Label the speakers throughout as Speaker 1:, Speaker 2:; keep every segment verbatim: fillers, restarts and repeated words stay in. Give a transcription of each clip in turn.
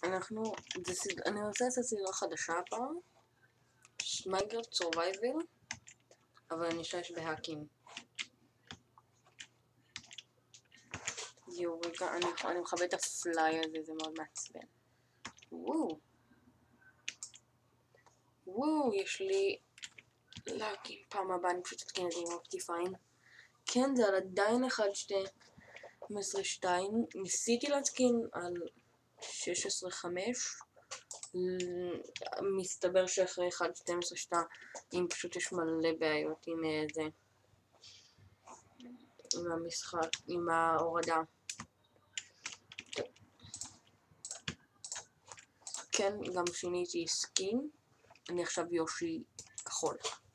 Speaker 1: אנחנו, זה סד... אני רוצה לעשות סדרה חדשה הפעם, מיינקראפט סורווייבל, אבל אני אשתמש בהאקים. יו, רגע, אני, אני מכבד את הפליי הזה, זה מאוד מעצבן. וואו. וואו, יש לי להקים פעם הבאה, אני פשוט אתקין את זה עם אופטיפיין. כן, זה על עדיין אחד שתים עשרה שתיים, ניסיתי להתקין על שש עשרה חמש, מסתבר שאחרי אחד שתים עשרה שתיים פשוט יש מלא בעיות עם זה, עם המשחק, עם ההורדה. כן, גם שיניתי סקין, אני עכשיו יושי כחול.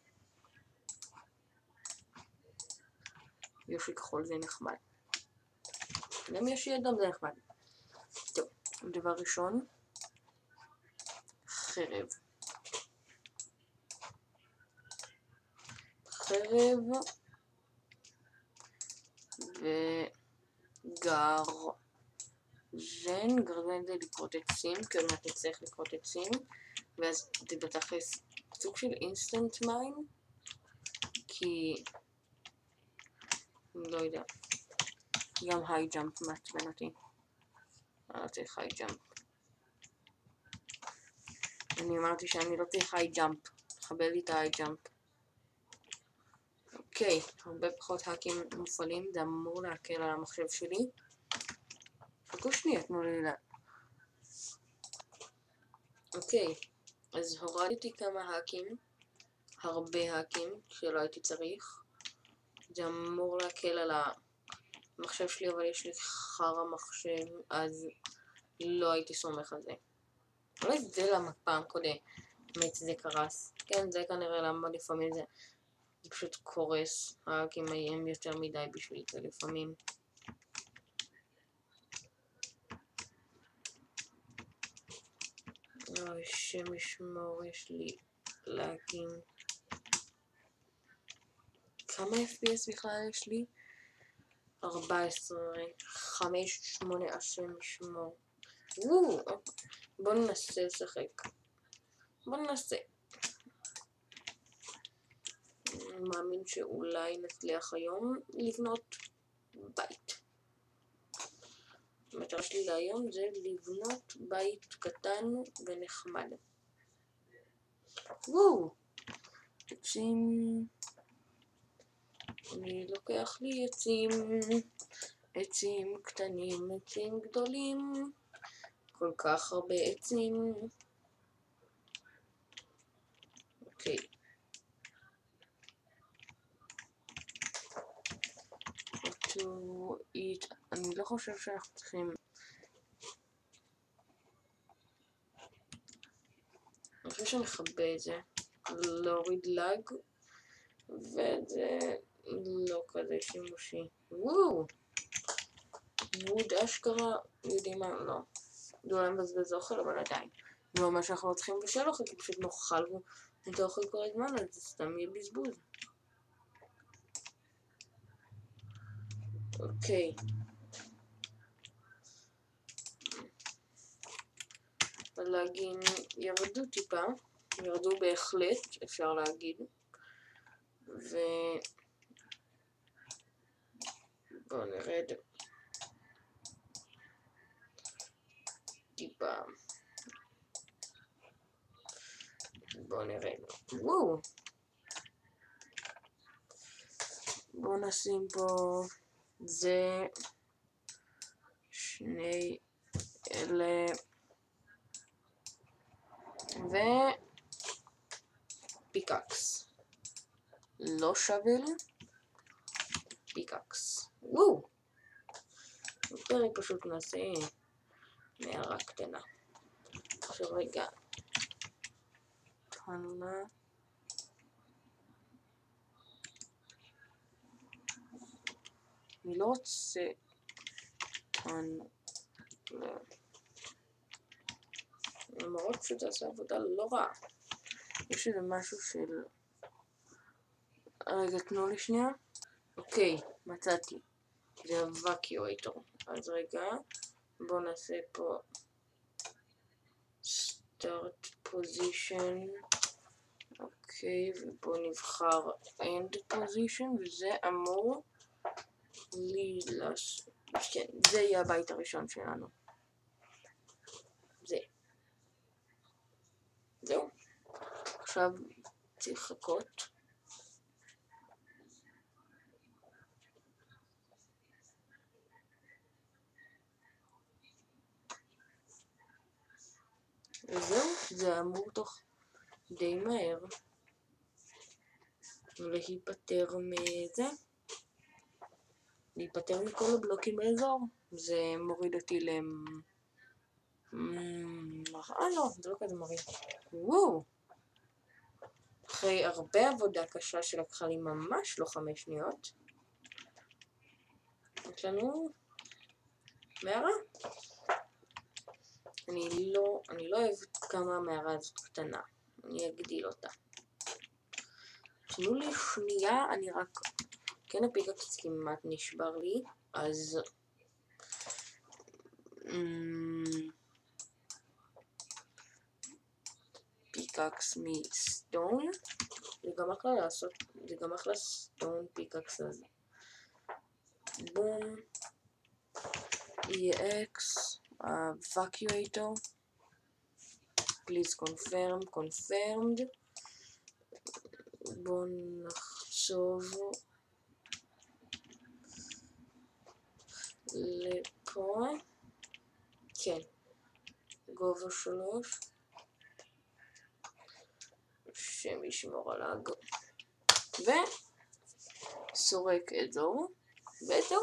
Speaker 1: יושי כחול זה נחמד. גם יושי אדום זה נחמד. טוב, דבר ראשון, חרב. חרב וגר. ז'ן, גרזן זה לקרות עצים, כי עוד מעט נצטרך לקרות עצים, ואז זה בתכלס סוג של אינסטנט מיין, כי לא יודע, גם היי ג'אמפ מעצבן אותי. אני לא צריך היי ג'אמפ. אני אמרתי שאני לא צריך היי ג'אמפ, חבל לי את ההיי ג'אמפ. אוקיי, הרבה פחות האקים מופעלים, זה אמור להקל על המחשב שלי. חכו שנייה, תנו לי לה... אוקיי, אז הורדתי כמה האקים, הרבה האקים שלא הייתי צריך. זה אמור להקל על המחשב שלי, אבל יש לי חרא מחשב, אז לא הייתי סומך על זה. אולי זה למה פעם קודם זה קרס. כן, זה כנראה למה לפעמים זה, זה פשוט קורס, האקים הם יותר מדי בשביל זה לפעמים. אוי, שם ישמור, יש לי להקים. כמה אף פי אס בכלל יש לי? ארבע עשרה, חמש, שמונה, השם ישמור. וואו, בוא ננסה לשחק. בוא ננסה. אני מאמין שאולי נצליח היום לבנות בית. המטרה שלי להיום זה לבנות בית קטן ונחמד. וואו, עצים. אני לוקח לי עצים, עצים קטנים, עצים גדולים, כל כך הרבה עצים. אוקיי. אני לא חושב שאנחנו צריכים... אני חושב שמכבה את זה, להוריד לג, וזה לא כזה שימושי. וואו! ווד אשכרה, יודעים מה? לא. זה אולי מבזבז אוכל, אבל עדיין. זה אומר שאנחנו לא צריכים לבשל אוכל, כי פשוט נאכל את האוכל כל הזמן, אז זה סתם יהיה בזבוז. אוקיי. הלגים ירדו טיפה, ירדו בהחלט, אפשר להגיד. ו... בואו נרד טיפה. בואו נרד. וואו! בואו נשים פה זה שני אלה ו פיקאקס. לא שווה פיקאקס. וואו! יותר אני פשוט נעשה מערה קטנה. עכשיו רגע. תהנה. אני לא רוצה תהנה. למרות שזה עושה עבודה לא רעה. יש איזה משהו של... רגע, תנו לי שנייה. אוקיי, מצאתי. זה הוואקיואטור. אז רגע, בואו נעשה פה start position, אוקיי, ובואו נבחר end position, וזה אמור לי לש... כן, זה יהיה הבית הראשון שלנו. זה. זהו. עכשיו צריך לחכות. וזהו, זה אמור תוך די מהר להיפטר מזה, להיפטר מכל הבלוקים באזור. זה מוריד אותי ל... אה לא, זה לא כזה מוריד. וואו! אחרי הרבה עבודה קשה שלקחה לי ממש לא חמש שניות, יש לנו מערה. אני לא, אני לא אוהבת כמה המערה הזאת קטנה, אני אגדיל אותה. תנו לי שנייה, אני רק... כן, הפיקאקס כמעט נשבר לי, אז... פיקאקס מסטון, זה גם אחלה לעשות, זה גם אחלה סטון פיקאקס הזה. בום, E X, evacuator, please confirm, confirmed. בואו נחשוב לפה, כן, גובה שלוש, שם ישמור על הג, וסורק אזור, וזהו.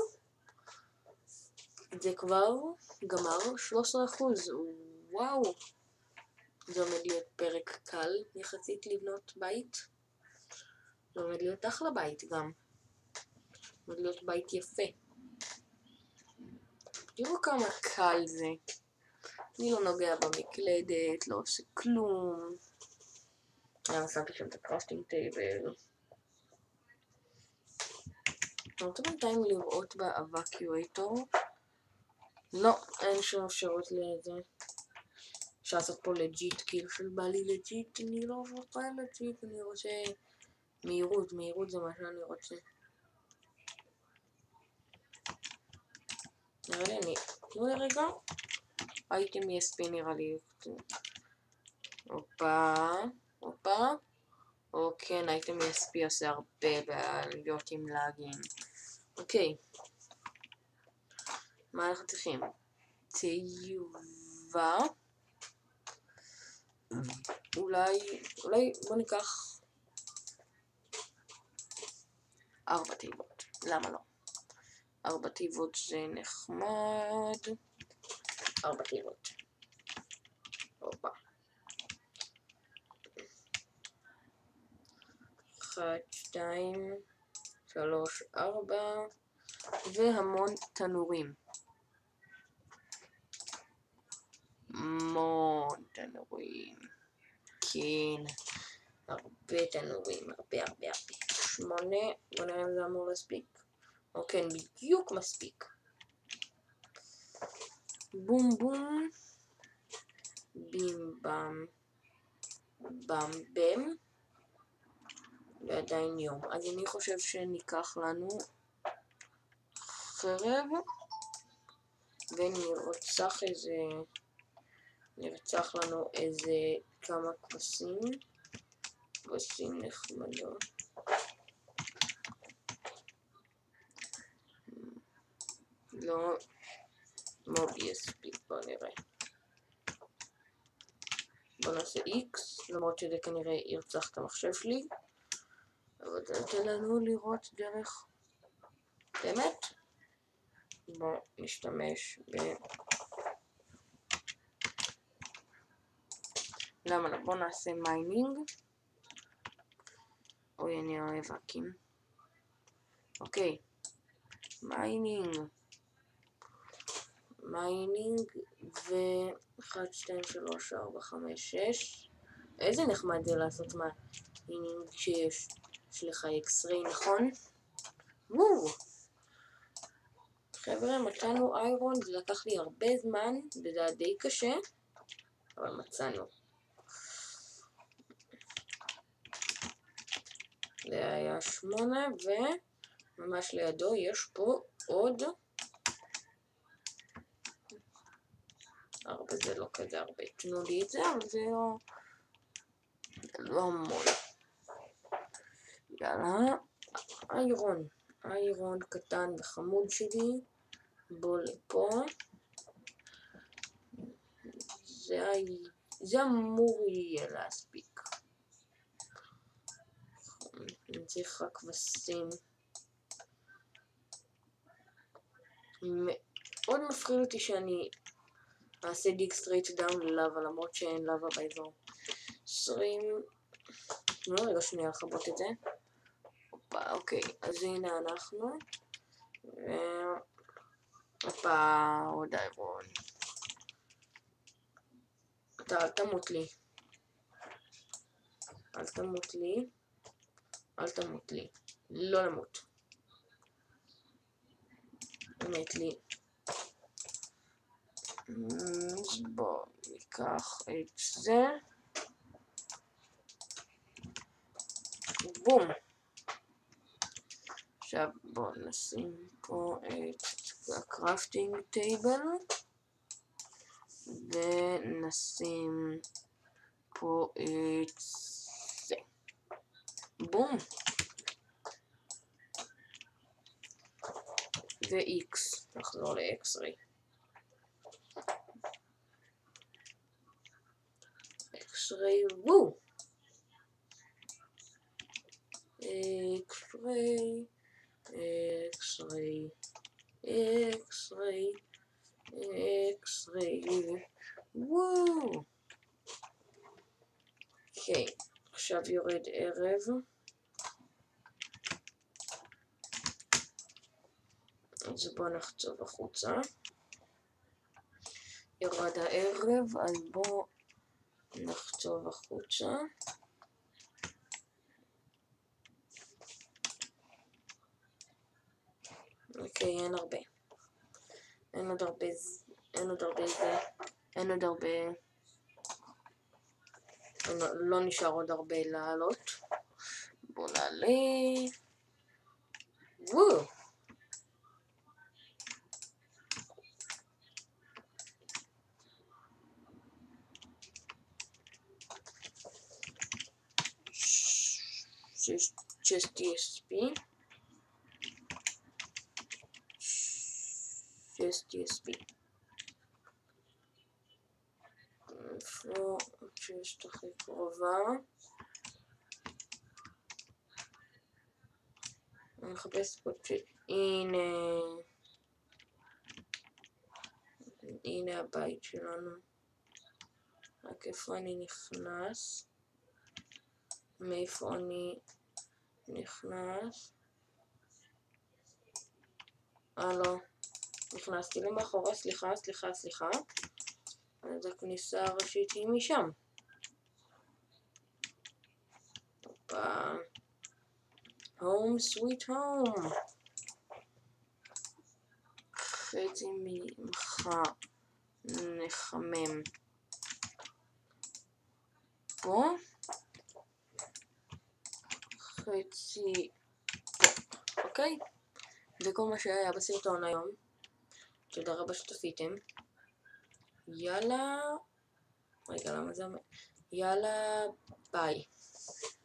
Speaker 1: זה כבר גמר שלושה עשר אחוז, וואו. זה עומד להיות פרק קל יחסית לבנות בית. זה עומד להיות אחלה בית גם. עומד להיות בית יפה. תראו כמה קל זה. אני לא נוגע במקלדת, לא עושה כלום. אני שמתי שם את הקראפטינג טייבל. אני רוצה בינתיים לראות באבקיואטור. לא, אין שום אפשרות לזה. אפשר לעשות פה לג'יט, כאילו של בא לי לג'יט, אני לא רוצה לג'יט, אני רוצה מהירות, מהירות זה מה שאני רוצה. נראה לי, אני... תראו לי רגע, אייטם E S P נראה לי. אופה, אופה. או כן, אייטם E S P עושה הרבה בעליות עם לאגים. אוקיי. מה אנחנו צריכים? תיובה. אולי, אולי בוא ניקח ארבע תיבות. למה לא? ארבע תיבות זה נחמד. ארבע תיבות. אופה. אחת, שתיים, שלוש, ארבע, והמון תנורים. המון תנורים. כן. הרבה תנורים. הרבה הרבה הרבה. שמונה. בוא נראה אם זה אמור להספיק. אוקיי, בדיוק מספיק. בום בום. בים בם. בם בם. ועדיין יום. אז אני חושב שניקח לנו חרב. ונרצח איזה... נרצח לנו איזה כמה כבשים. כבשים נחמדות. לא... מאוד יספיק, בוא נראה. בוא נעשה X, למרות שזה כנראה ירצח את המחשב שלי. אבל זה נותן לנו לראות דרך... באמת? בוא נשתמש ב... למה לא? בוא נעשה מיינינג. אוי, אני אוהב הקים. אוקיי. מיינינג. מיינינג ו-אחת, שתיים, שלוש, ארבע, חמש, שש. איזה נחמד זה לעשות מיינינג כשיש לך אקס-ריי, נכון? וואו! חבר'ה, מצאנו איירון, זה לקח לי הרבה זמן, וזה היה די קשה, אבל מצאנו. זה היה שמונה, וממש לידו יש פה עוד ארבע. זה לא כזה הרבה, תנו לי את זה, אבל זה לא, לא המון. יאללה, איירון, איירון קטן וחמוד שלי, בוא לפה. זה, זה אמור יהיה להספיק. אני צריך רק כבשים. מאוד מפחיד אותי שאני אעשה דיג סטרייט דאון ללאבה, למרות שאין לאבה באזור. עשרים... תנו רגע שנייה לחבות את זה. אופה, אוקיי, אז הנה אנחנו. ו... אופה, עוד איירון. אתה אל תמות לי. אל תמות לי. אל תמות לי. לא למות. מת לי. אז בואו ניקח את זה. בום. עכשיו בואו נשים פה את הקראפטינג טייבל. ונשים פה את זה. בום. ו-X. נחזור ל-X-ray. X-ray, וואו. X-ray, X-ray, X-ray, X-ray, וואו. אוקיי, עכשיו יורד ערב. אז בואו נחצוב החוצה. ירד הערב, אז בואו נחצוב החוצה. אוקיי, אין הרבה. אין עוד הרבה, אין עוד הרבה זה, אין עוד הרבה, לא נשאר עוד הרבה לעלות. בואו נעלה. וואו. Just D S P. Just D S P. איפה שיש הכי קרובה. אני מחפש פה ש... הנה. הנה הבית שלנו. רק איפה אני נכנס. מאיפה אני נכנס. אה לא. נכנסתי למאחורה, סליחה, סליחה, סליחה. אז הכניסה הראשית היא משם. הופה. הום סוויט הום. חצי ממך נחמם. פה. חצי פה. אוקיי? וכל מה שהיה בסרטון היום. תודה רבה שצפיתם. יאללה. רגע, למה זה אומר? יאללה, ביי.